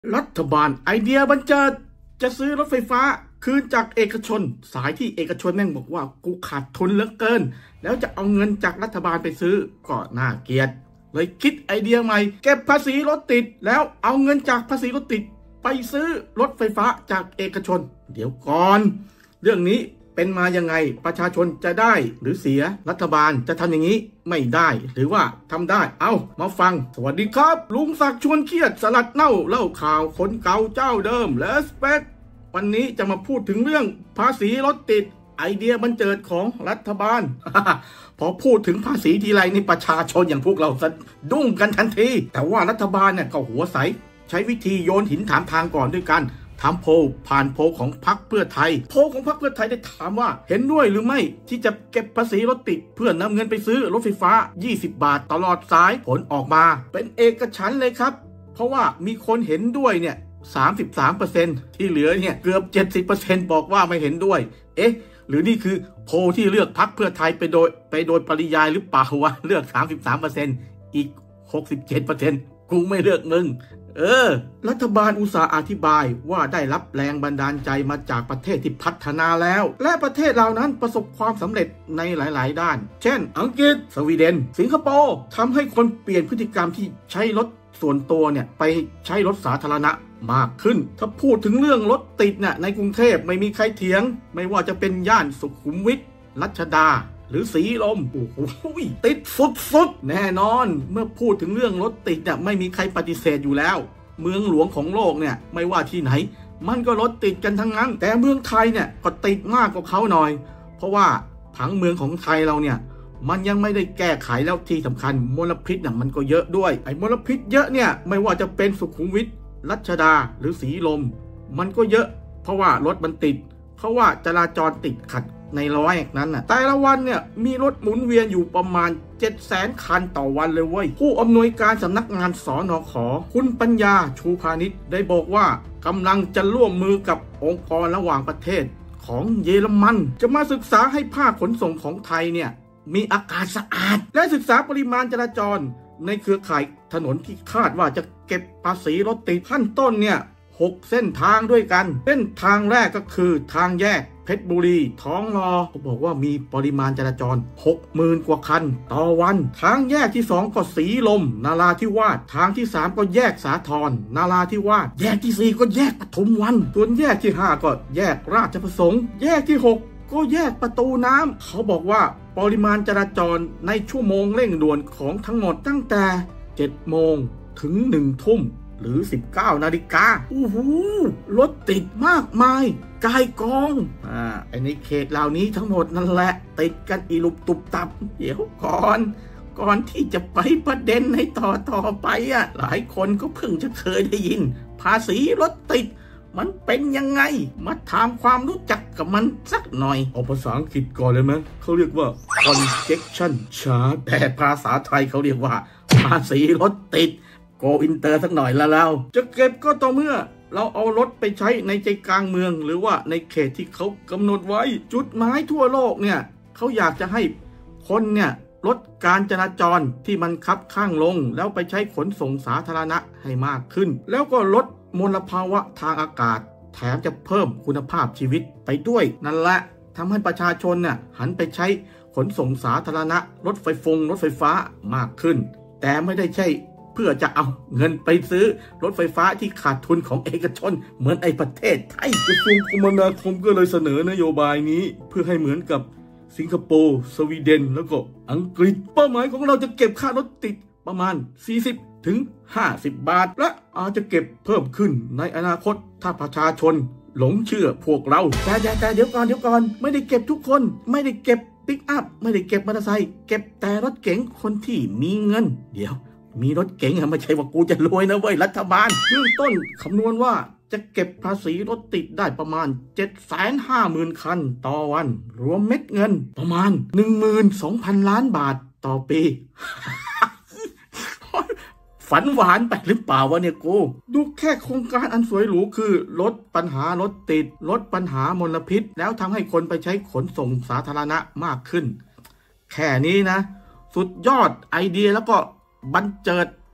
รัฐบาลไอเดียบันเจิดจะซื้อรถไฟฟ้าคืนจากเอกชนสายที่เอกชนแม่งบอกว่ากูขาดทุนเหลือเกินแล้วจะเอาเงินจากรัฐบาลไปซื้อก็น่าเกลียดเลยคิดไอเดียใหม่เก็บภาษีรถติดแล้วเอาเงินจากภาษีรถติดไปซื้อรถไฟฟ้าจากเอกชนเดี๋ยวก่อนเรื่องนี้เป็นมายังไงประชาชนจะได้หรือเสียรัฐบาลจะทำอย่างนี้ไม่ได้หรือว่าทำได้เอามาฟังสวัสดีครับลุงศักดิ์ชวนเครียดสลัดเน่าเล่าข่าวคนเก่าเจ้าเดิมและสเปกวันนี้จะมาพูดถึงเรื่องภาษีรถติดไอเดียบันเจิดของรัฐบาล พอพูดถึงภาษีทีไรนี่ประชาชนอย่างพวกเราสะดุ้งกันทันทีแต่ว่ารัฐบาลเนี่ยก็หัวใสใช้วิธีโยนหินถามทางก่อนด้วยกันทำโพลผ่านโพลของพรรคเพื่อไทยโพลของพรรคเพื่อไทยได้ถามว่าเห็นด้วยหรือไม่ที่จะเก็บภาษีรถติดเพื่อนำเงินไปซื้อรถไฟฟ้า20 บาทตลอดสายผลออกมาเป็นเอกฉันท์เลยครับเพราะว่ามีคนเห็นด้วยเนี่ย33%ที่เหลือเนี่ยเกือบ 70% บอกว่าไม่เห็นด้วยเอ๊ะหรือนี่คือโพลที่เลือกพรรคเพื่อไทยไปโดยปริยายหรือเปล่าวะเลือก 33% อีก 67%กูไม่เลือกมึงรัฐบาลอุตสาห์อธิบายว่าได้รับแรงบันดาลใจมาจากประเทศที่พัฒนาแล้วและประเทศเหล่านั้นประสบความสำเร็จในหลายๆด้านเช่นอังกฤษสวีเดนสิงคโปร์ทำให้คนเปลี่ยนพฤติกรรมที่ใช้รถส่วนตัวเนี่ยไปใช้รถสาธารณะมากขึ้นถ้าพูดถึงเรื่องรถติดเนี่ยในกรุงเทพไม่มีใครเถียงไม่ว่าจะเป็นย่านสุขุมวิทรัชดาหรือสีลมโอ้โหติดสุดๆแน่นอนเมื่อพูดถึงเรื่องรถติดเนี่ยไม่มีใครปฏิเสธอยู่แล้วเมืองหลวงของโลกเนี่ยไม่ว่าที่ไหนมันก็รถติดกันทั้งนั้นแต่เมืองไทยเนี่ยก็ติดมากกว่าเขาหน่อยเพราะว่าผังเมืองของไทยเราเนี่ยมันยังไม่ได้แก้ไขแล้วที่สำคัญมลพิษเนี่ยมันก็เยอะด้วยไอ้มลพิษเยอะเนี่ยไม่ว่าจะเป็นสุขุมวิทรัชดาหรือสีลมมันก็เยอะเพราะว่ารถมันติดเพราะว่าจราจรติดขัดในร้อยนั้นน่ะแต่ละวันเนี่ยมีรถหมุนเวียนอยู่ประมาณ 700,000 คันต่อวันเลยเว้ยผู้อำนวยการสำนักงานสนข.คุณปัญญาชูพาณิชย์ได้บอกว่ากำลังจะร่วมมือกับองค์กรระหว่างประเทศของเยอรมันจะมาศึกษาให้ภาคขนส่งของไทยเนี่ยมีอากาศสะอาดและศึกษาปริมาณจราจรในเครือข่ายถนนที่คาดว่าจะเก็บภาษีรถติดขั้นต้นเนี่ย6 เส้นทางด้วยกันเส้นทางแรกก็คือทางแยกเพชรบุรีท้องรอเขาบอกว่ามีปริมาณจราจร 60,000 กว่าคันต่อวันทางแยกที่2ก็สีลมนาราธิวาสทางที่3ก็แยกสาทรนาราธิวาสแยกที่4ก็แยกปทุมวันส่วนแยกที่5ก็แยกราชประสงค์แยกที่6ก็แยกประตูน้ำเขาบอกว่าปริมาณจราจรในชั่วโมงเร่งด่วนของทั้งหมดตั้งแต่7 โมงถึง1 ทุ่มหรือ19 นาฬิกาโอ้โหรถติดมากมายกายกองในเขตเหล่านี้ทั้งหมดนั่นแหละติดกันอีลุบตุบตับเดี๋ยวก่อนที่จะไปประเด็นในต่อไปหลายคนก็เพิ่งจะเคยได้ยินภาษีรถติดมันเป็นยังไงมาถามความรู้จักกับมันสักหน่อยเอาภาษาอังกฤษก่อนเลยไหมเขาเรียกว่า congestion charge แต่ภาษาไทยเขาเรียกว่าภาษีรถติดโกอินเตอร์สักหน่อยละเราจะเก็บก็ต่อเมื่อเราเอารถไปใช้ในใจกลางเมืองหรือว่าในเขตที่เขากำหนดไว้จุดหมายทั่วโลกเนี่ยเขาอยากจะให้คนเนี่ยลดการจราจรที่มันคับข้างลงแล้วไปใช้ขนส่งสาธารณะให้มากขึ้นแล้วก็ลดมลภาวะทางอากาศแถมจะเพิ่มคุณภาพชีวิตไปด้วยนั่นแหละทำให้ประชาชนเนี่ยหันไปใช้ขนส่งสาธารณะรถไฟฟ้ามากขึ้นแต่ไม่ได้ใช่เพื่อจะเอาเงินไปซื้อรถไฟฟ้าที่ขาดทุนของเอกชนเหมือนประเทศไทยกระทรวงคมนาคมก็เลยเสนอนโยบายนี้เพื่อให้เหมือนกับสิงคโปร์สวีเดนแล้วก็อังกฤษเป้าหมายของเราจะเก็บค่ารถติดประมาณ40 ถึง 50 บาทและอาจจะเก็บเพิ่มขึ้นในอนาคตถ้าประชาชนหลงเชื่อพวกเราแต่เดี๋ยวก่อนไม่ได้เก็บทุกคนไม่ได้เก็บปิกอัพไม่ได้เก็บมอเตอร์ไซค์เก็บแต่รถเก๋งคนที่มีเงินเดี๋ยวมีรถเก๋งไม่ใช่ว่ากูจะรวยนะเว้ยรัฐบาลเบื้องต้นคำนวณว่าจะเก็บภาษีรถติดได้ประมาณ 750,000 คันต่อวันรวมเม็ดเงินประมาณ 12,000 ล้านบาทต่อปี ฝันหวานไปหรือเปล่าวะเนี่ยกูดูแค่โครงการอันสวยหรูคือลดปัญหารถติดลดปัญหามลพิษแล้วทำให้คนไปใช้ขนส่งสาธารณะมากขึ้นแค่นี้นะสุดยอดไอเดียแล้วก็บันเจิด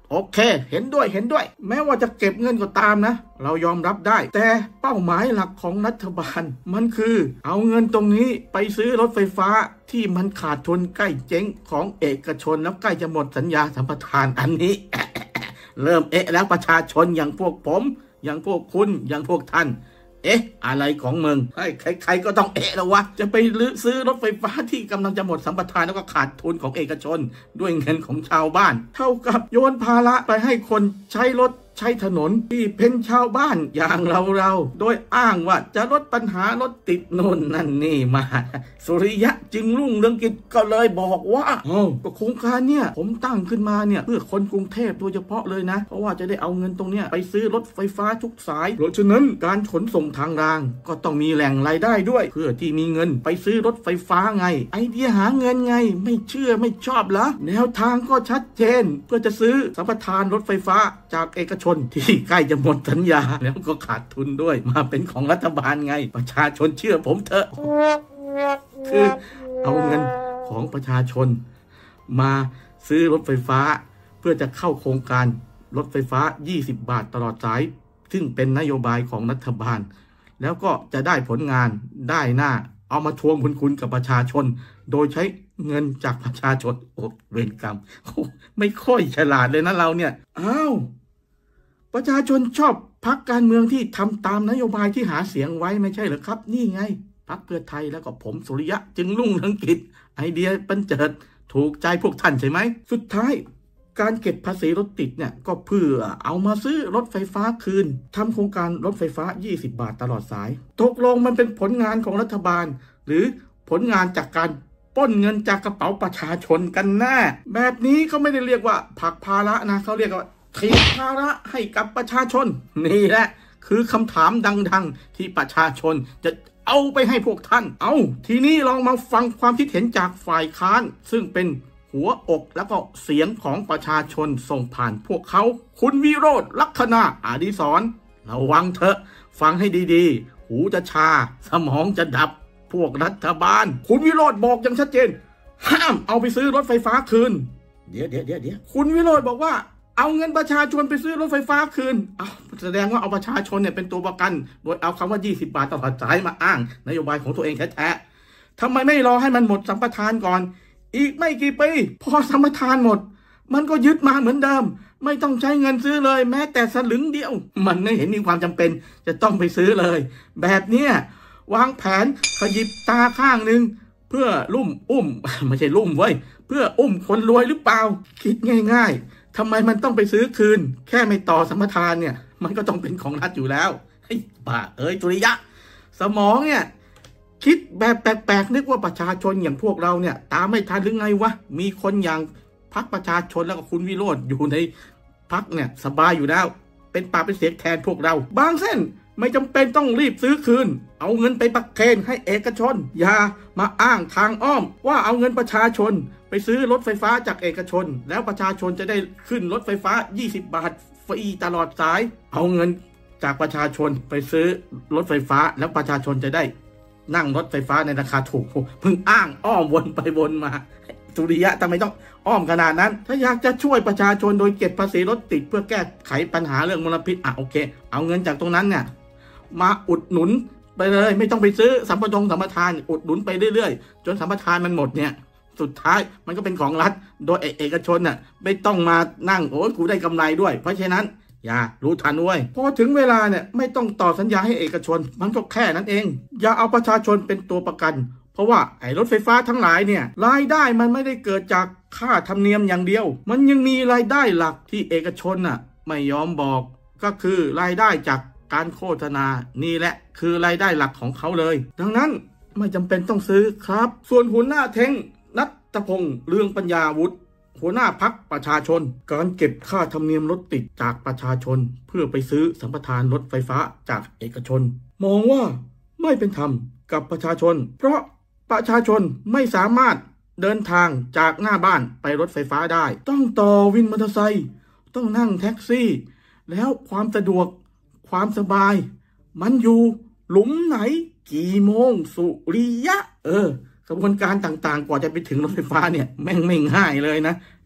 โอเคเห็นด้วยแม้ว่าจะเก็บเงินก็ตามนะเรายอมรับได้แต่เป้าหมายหลักของรัฐบาลมันคือเอาเงินตรงนี้ไปซื้อรถไฟฟ้าที่มันขาดทุนใกล้เจ๊งของเอกชนแล้วใกล้จะหมดสัญญาสัมปทานอันนี้ เริ่มแล้วประชาชนอย่างพวกผมอย่างพวกคุณอย่างพวกท่านอะไรของมึงใครก็ต้องแล้ววะจะไปซื้อรถไฟฟ้าที่กำลังจะหมดสัมปทานแล้วก็ขาดทุนของเอกชนด้วยเงินของชาวบ้านเท่ากับโยนภาระไปให้คนใช้รถใช้ถนนที่เป็นชาวบ้านอย่างเราโดยอ้างว่าจะลดปัญหารถติดโน่นนั่นนี่มาสุริยะจึงรุ่งเรืองกิจก็เลยบอกว่าก็โครงการเนี่ยผมตั้งขึ้นมาเนี่ยเพื่อคนกรุงเทพโดยเฉพาะเลยนะเพราะว่าจะได้เอาเงินตรงเนี้ยไปซื้อรถไฟฟ้าทุกสายเพราะฉะนั้นการขนส่งทางรางก็ต้องมีแหล่งรายได้ด้วยเพื่อที่มีเงินไปซื้อรถไฟฟ้าไงไอเดียหาเงินไงไม่เชื่อไม่ชอบเหรอแนวทางก็ชัดเจนเพื่อจะซื้อสัมปทานรถไฟฟ้าจากเอกชนที่ใกล้จะหมดสัญญาแล้วก็ขาดทุนด้วยมาเป็นของรัฐบาลไงประชาชนเชื่อผมเถอะคือเอาเงินของประชาชนมาซื้อรถไฟฟ้าเพื่อจะเข้าโครงการรถไฟฟ้า20 บาทตลอดสายซึ่งเป็นนโยบายของรัฐบาลแล้วก็จะได้ผลงานได้หน้าเอามาทวงบุญคุณกับประชาชนโดยใช้เงินจากประชาชนเวรกรรมไม่ค่อยฉลาดเลยนะเราเนี่ยประชาชนชอบพรรคการเมืองที่ทำตามนโยบายที่หาเสียงไว้ไม่ใช่เหรอครับนี่ไงพรรคเพื่อไทยแล้วก็ผมสุริยะจึงรุ่งเรืองกิจไอเดียบันเจิดถูกใจพวกท่านใช่ไหมสุดท้ายการเก็บภาษีรถติดเนี่ยก็เพื่อเอามาซื้อรถไฟฟ้าคืนทำโครงการรถไฟฟ้า20 บาทตลอดสายตกลงมันเป็นผลงานของรัฐบาลหรือผลงานจากการปล้นเงินจากกระเป๋าประชาชนกันแน่แบบนี้เขาไม่ได้เรียกว่าผลักภาระนะเขาเรียกว่าถีบภาระให้กับประชาชนนี่แหละคือคำถามดังๆที่ประชาชนจะเอาไปให้พวกท่านทีนี้ลองมาฟังความคิดเห็นจากฝ่ายค้านซึ่งเป็นหัวอกแล้วก็เสียงของประชาชนส่งผ่านพวกเขาคุณวิโรจน์ ลัคนาอดิศรระวังเถอะฟังให้ดีๆหูจะชาสมองจะดับพวกรัฐบาลคุณวิโรจน์บอกอย่างชัดเจนห้ามเอาไปซื้อรถไฟฟ้าคืนเดี๋ยวคุณวิโรจน์บอกว่าเอาเงินประชาชนไปซื้อรถไฟฟ้าคืนแสดงว่าเอาประชาชนเนี่ยเป็นตัวประกันโดยเอาคำว่า20 บาทตลอดสายมาอ้างนโยบายของตัวเองแท้ๆทำไมไม่รอให้มันหมดสัมปทานก่อนอีกไม่กี่ปีพอสัมปทานหมดมันก็ยึดมาเหมือนเดิมไม่ต้องใช้เงินซื้อเลยแม้แต่สลึงเดียวมันไม่เห็นมีความจำเป็นจะต้องไปซื้อเลยแบบเนี้ยวางแผนขยิบตาข้างหนึ่งเพื่อไม่ใช่ลุ่มเว้ยเพื่อคนรวยหรือเปล่าคิดง่ายๆทำไมมันต้องไปซื้อคืนแค่ไม่ต่อสัมปทานเนี่ยมันก็ต้องเป็นของรัฐอยู่แล้วบ้าสุริยะสมองเนี่ยคิดแบบแปลกๆนึกว่าประชาชนอย่างพวกเราเนี่ยตามไม่ทันหรือไงวะมีคนอย่างพรรคประชาชนแล้วก็คุณวิโรจน์อยู่ในพรรคเนี่ยสบายอยู่แล้วเป็นปากเป็นเสียงแทนพวกเราบางเส้นไม่จำเป็นต้องรีบซื้อคืนเอาเงินไปประเคนให้เอกชนอย่ามาอ้างทางอ้อมว่าเอาเงินประชาชนไปซื้อรถไฟฟ้าจากเอกชนแล้วประชาชนจะได้ขึ้นรถไฟฟ้า20 บาทฟรีตลอดสายเอาเงินจากประชาชนไปซื้อรถไฟฟ้าแล้วประชาชนจะได้นั่งรถไฟฟ้าในราคาถูกเพิ่งอ้างอ้อมวนไปวนมาสุริยะทำไมต้องอ้อมขนาดนั้นถ้าอยากจะช่วยประชาชนโดยเก็บภาษีรถติดเพื่อแก้ไขปัญหาเรื่องมลพิษโอเคเอาเงินจากตรงนั้นเนี่ยมาอุดหนุนไปเลยไม่ต้องไปซื้อสัมปทานอุดหนุนไปเรื่อยๆจนสัมปทานมันหมดเนี่ยสุดท้ายมันก็เป็นของรัฐโดยเอกชนน่ะไม่ต้องมานั่งกูได้กำไรด้วยเพราะฉะนั้นอย่ารู้ทันด้วยพอถึงเวลาเนี่ยไม่ต้องต่อสัญญาให้เอกชนมันก็แค่นั้นเองอย่าเอาประชาชนเป็นตัวประกันเพราะว่ารถไฟฟ้าทั้งหลายเนี่ยรายได้มันไม่ได้เกิดจากค่าธรรมเนียมอย่างเดียวมันยังมีรายได้หลักที่เอกชนน่ะไม่ยอมบอกก็คือรายได้จากการโฆษณานี่แหละคือรายได้หลักของเขาเลยดังนั้นไม่จำเป็นต้องซื้อครับส่วนหัวหน้าเท้งณัฐพงษ์ เรืองปัญญาวุฒิหัวหน้าพรรคประชาชนการเก็บค่าธรรมเนียมรถติดจากประชาชนเพื่อไปซื้อสัมปทานรถไฟฟ้าจากเอกชนมองว่าไม่เป็นธรรมกับประชาชนเพราะประชาชนไม่สามารถเดินทางจากหน้าบ้านไปรถไฟฟ้าได้ต้องต่อวินมอเตอร์ไซค์ต้องนั่งแท็กซี่แล้วความสะดวกความสบายมันอยู่หลุมไหนกี่โมงสุริยะกระบวนการต่างๆกว่าจะไปถึงรถไฟฟ้าเนี่ยแม่งไม่ง่ายเลยนะ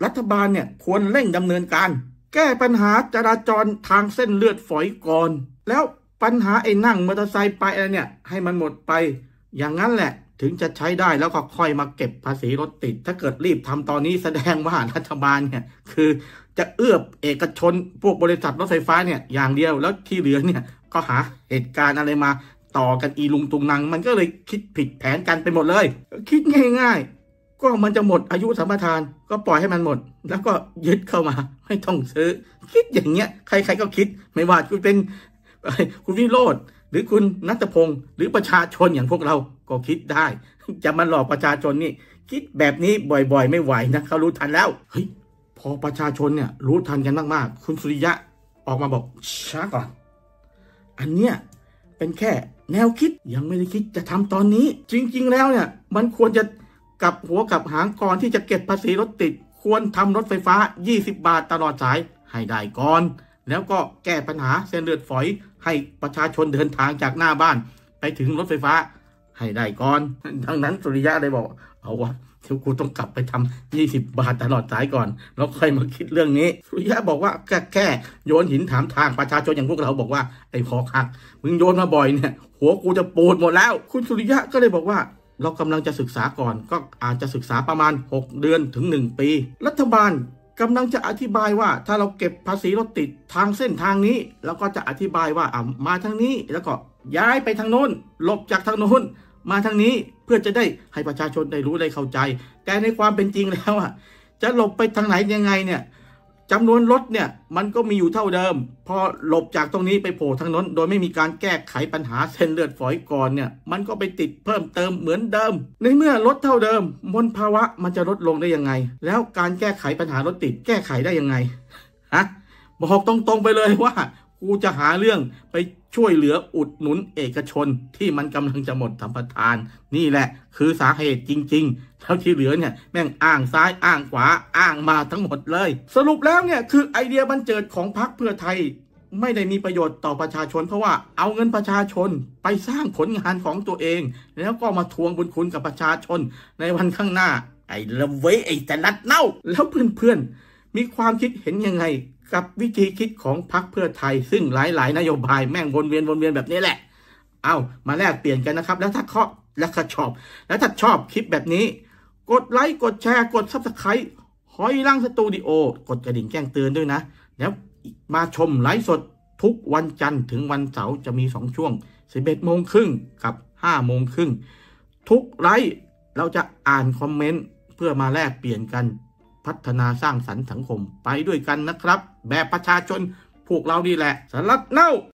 รัฐบาลเนี่ยควรเร่งดำเนินการแก้ปัญหาจราจรทางเส้นเลือดฝอยก่อนแล้วปัญหาไอ้นั่งมอเตอร์ไซค์ไปอะไรเนี่ยให้มันหมดไปอย่างนั้นแหละถึงจะใช้ได้แล้วก็ค่อยมาเก็บภาษีรถติดถ้าเกิดรีบทำตอนนี้แสดงว่ารัฐบาลเนี่ยคือจะเอื้อเอกชนพวกบริษัทรถไฟฟ้าเนี่ยอย่างเดียวแล้วที่เหลือเนี่ยก็หาเหตุการณ์อะไรมาต่อกันอีลุงตุงนังมันก็เลยคิดผิดแผนกันไปหมดเลยคิดง่ายๆก็มันจะหมดอายุสัมปทานก็ปล่อยให้มันหมดแล้วก็ยึดเข้ามาไม่ต้องซื้อคิดอย่างเงี้ยใครๆก็คิดไม่ว่าคุณเป็นคุณวิโรจน์หรือคุณณัฐพงศ์หรือประชาชนอย่างพวกเราก็คิดได้จะมาหลอกประชาชนนี่คิดแบบนี้บ่อยๆไม่ไหวนะเขารู้ทันแล้วเฮ้ยพอประชาชนเนี่ยรู้ทันกันมากๆคุณสุริยะออกมาบอกช้าก่อนอันเนี้ยเป็นแค่แนวคิดยังไม่ได้คิดจะทำตอนนี้จริงๆแล้วเนี่ยมันควรจะกลับหัวกลับหางก่อนที่จะเก็บภาษีรถติดควรทำรถไฟฟ้า20 บาทตลอดสายให้ได้ก่อนแล้วก็แก้ปัญหาเส้นเลือดฝอยให้ประชาชนเดินทางจากหน้าบ้านไปถึงรถไฟฟ้าให้ได้ก่อนดังนั้นสุริยะเลยบอกเอาวะเดี๋ยวกูต้องกลับไปทำ20 บาทตลอดสายก่อนแล้วค่อยมาคิดเรื่องนี้สุริยะบอกว่าแค่โยนหินถามทางประชาชนอย่างพวกเราบอกว่าไอ้พอคักมึงโยนมาบ่อยเนี่ยหัวกูจะปูดหมดแล้วคุณสุริยะก็เลยบอกว่าเรากำลังจะศึกษาก่อนก็อาจจะศึกษาประมาณ6 เดือนถึง1 ปีรัฐบาลกำลังจะอธิบายว่าถ้าเราเก็บภาษีรถติดทางเส้นทางนี้แล้วก็จะอธิบายว่ามาทางนี้แล้วก็ย้ายไปทางโน้นหลบจากทางโน้นมาทางนี้เพื่อจะได้ให้ประชาชนได้รู้ได้เข้าใจแต่ในความเป็นจริงแล้วจะหลบไปทางไหนยังไงเนี่ยจำนวนรถเนี่ยมันก็มีอยู่เท่าเดิมพอหลบจากตรงนี้ไปโผล่ทางโน้นโดยไม่มีการแก้ไขปัญหาเส้นเลือดฝอยก่อนเนี่ยมันก็ไปติดเพิ่มเติมเหมือนเดิมในเมื่อรถเท่าเดิมมลภาวะมันจะลดลงได้ยังไงแล้วการแก้ไขปัญหารถติดแก้ไขได้ยังไงบอกตรงๆไปเลยว่ากูจะหาเรื่องไปช่วยเหลืออุดหนุนเอกชนที่มันกำลังจะหมดสัมปทานนี่แหละคือสาเหตุจริงๆแล้วที่เหลือเนี่ยแม่งอ้างซ้ายอ้างขวาอ้างมาทั้งหมดเลยสรุปแล้วเนี่ยคือไอเดียบันเจิดของพรรคเพื่อไทยไม่ได้มีประโยชน์ต่อประชาชนเพราะว่าเอาเงินประชาชนไปสร้างผลงานของตัวเองแล้วก็มาทวงบุญคุณกับประชาชนในวันข้างหน้าไอ้ละเว้ยไอ้แต่ลัดเน่าแล้วเพื่อนๆมีความคิดเห็นยังไงกับวิธีคิดของพรรคเพื่อไทยซึ่งหลายๆนโยบายแม่งวนเวียนแบบนี้แหละเอามาแลกเปลี่ยนกันนะครับแล้วถ้าชอบคลิปแบบนี้กดไลค์กดแชร์กด Subscribe หอยลังสตูดิโอกดกระดิ่งแจ้งเตือนด้วยนะแล้วมาชมไลฟ์สดทุกวันจันทร์ถึงวันเสาร์จะมี2 ช่วง 11:30 กับ5:30ทุกไลฟ์เราจะอ่านคอมเมนต์เพื่อมาแลกเปลี่ยนกันพัฒนาสร้างสรรค์สังคมไปด้วยกันนะครับแบบประชาชนพวกเรานี่แหละสลัดเน่า